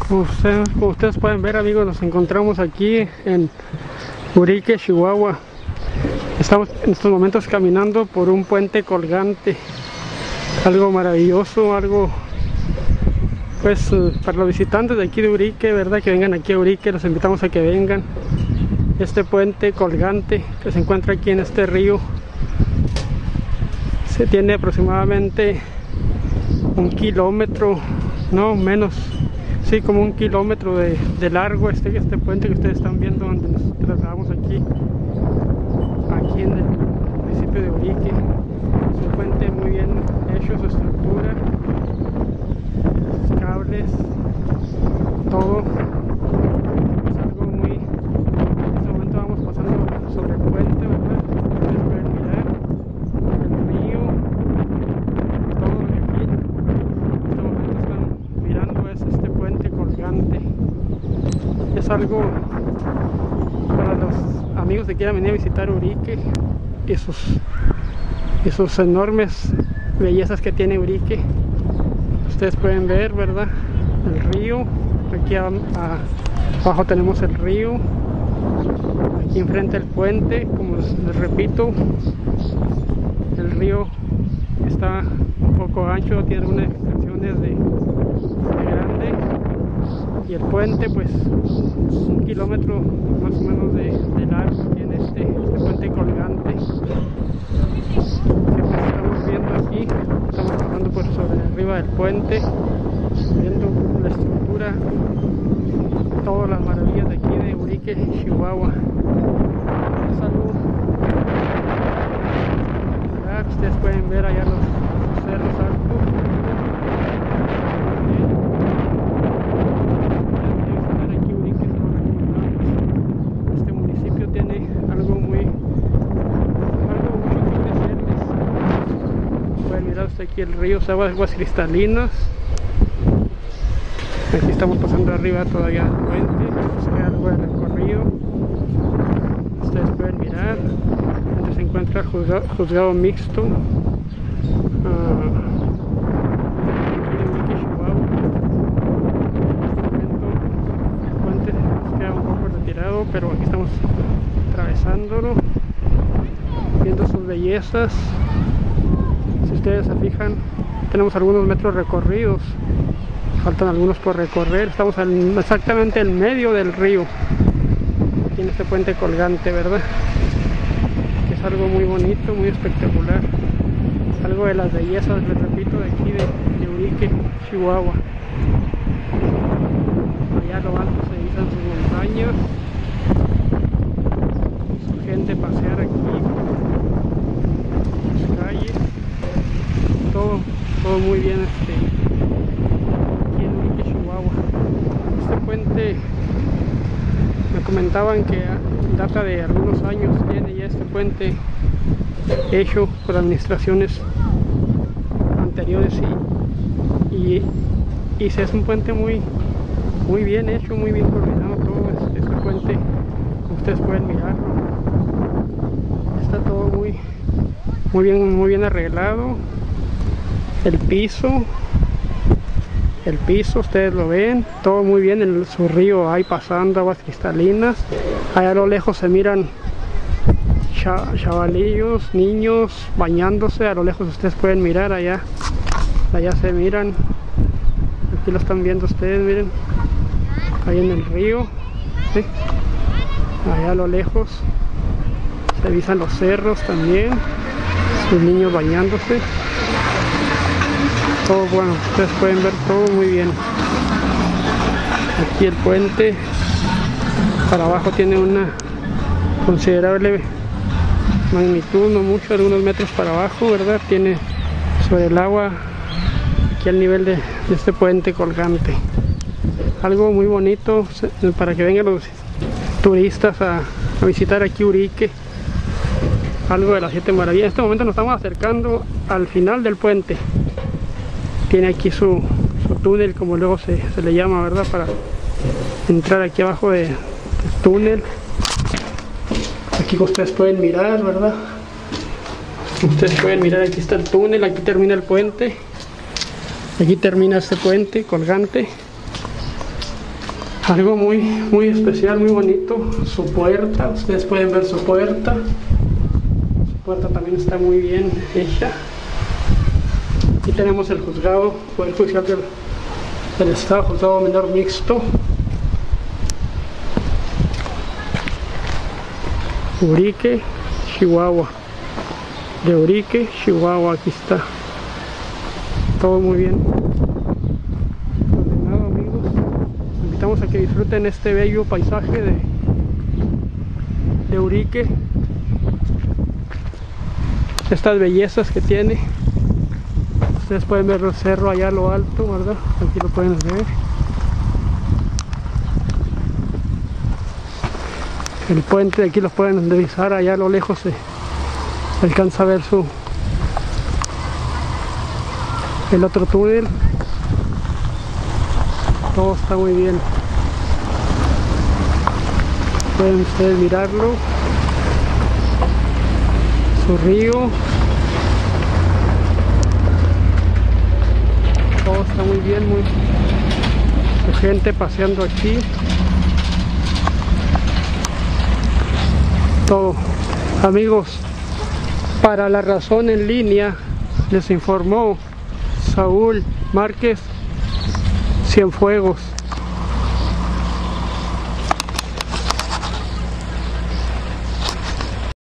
Como ustedes pueden ver, amigos, nos encontramos aquí en Urique, Chihuahua. Estamos en estos momentos caminando por un puente colgante, algo maravilloso, algo pues para los visitantes de aquí de Urique, verdad, que vengan aquí a Urique, los invitamos a que vengan. Este puente colgante que se encuentra aquí en este río se tiene aproximadamente 1 kilómetro, no menos, sí, como 1 kilómetro de largo este puente que ustedes están viendo, donde nos trasladamos aquí en el municipio de Urique. Es un puente muy bien hecho, su estructura, los cables, todo es algo muy... En este momento vamos pasando sobre el puente, ¿verdad? Ustedes pueden mirar el río, todo lo que aquí en este momento están mirando es este puente colgante. Es algo para los amigos que quieran venir a visitar Urique y sus enormes bellezas que tiene Urique. Ustedes pueden ver, ¿verdad? El río. Aquí abajo tenemos el río. Aquí enfrente el puente. Como les repito, el río está un poco ancho, tiene algunas extensiones de grande, y el puente pues 1 kilómetro más o menos de largo tiene este puente colgante que pues estamos viendo aquí. Estamos pasando por sobre arriba del puente, viendo la estructura, todas las maravillas de aquí de Urique, Chihuahua. Es algo, ustedes pueden ver allá los cerros altos. Este municipio tiene algo muy especial. Pueden mirar usted aquí el río, aguas cristalinas. Aquí estamos pasando arriba todavía del puente, nos queda algo de recorrido. Ustedes pueden mirar, donde se encuentra el juzgado mixto. Aquí en Urique, Chihuahua. En este momento el puente nos queda un poco retirado, pero aquí estamos atravesándolo, viendo sus bellezas. Si ustedes se fijan, tenemos algunos metros recorridos. Faltan algunos por recorrer. Estamos exactamente en medio del río, aquí en este puente colgante, ¿verdad? Que es algo muy bonito, muy espectacular. Algo de las bellezas, les repito, de aquí de Urique, Chihuahua. Allá a lo alto se divisan sus montañas, su gente pasear aquí, sus calles, todo muy bien Este puente, me comentaban que data de algunos años, tiene ya este puente hecho por administraciones anteriores, y es un puente muy bien hecho, muy bien coordinado todo este puente. Como ustedes pueden mirarlo, está todo muy bien arreglado. El piso, ustedes lo ven, todo muy bien. En su río ahí pasando aguas cristalinas. Allá a lo lejos se miran chavalillos, niños bañándose. A lo lejos ustedes pueden mirar allá se miran. Aquí lo están viendo ustedes, miren, ahí en el río, ¿sí? Allá a lo lejos se divisan los cerros también, sus niños bañándose. Todo bueno, ustedes pueden ver todo muy bien. Aquí el puente para abajo tiene una considerable magnitud, no mucho, algunos metros para abajo, ¿verdad? Tiene sobre el agua, aquí al nivel de este puente colgante. Algo muy bonito para que vengan los turistas a visitar aquí Urique. Algo de las 7 maravillas. En este momento nos estamos acercando al final del puente. Tiene aquí su túnel, como luego se le llama, ¿verdad? Para entrar aquí abajo del túnel. Aquí ustedes pueden mirar, ¿verdad? Ustedes pueden mirar, aquí está el túnel, aquí termina el puente. Aquí termina este puente colgante. Algo muy especial, muy bonito, su puerta. Ustedes pueden ver su puerta. Su puerta también está muy bien hecha. Aquí tenemos el juzgado, Poder Judicial del Estado, juzgado menor mixto. Urique, Chihuahua. De Urique, Chihuahua, aquí está. Todo muy bien ordenado, amigos. Los invitamos a que disfruten este bello paisaje de Urique. Estas bellezas que tiene. Ustedes pueden ver el cerro allá a lo alto, ¿verdad? Aquí lo pueden ver. El puente de aquí lo pueden divisar, allá a lo lejos se alcanza a ver el otro túnel. Todo está muy bien. Pueden ustedes mirarlo. Su río. Todo está muy bien, su gente paseando aquí. Todo. Amigos, para La Razón en Línea les informó Saúl Márquez Cienfuegos.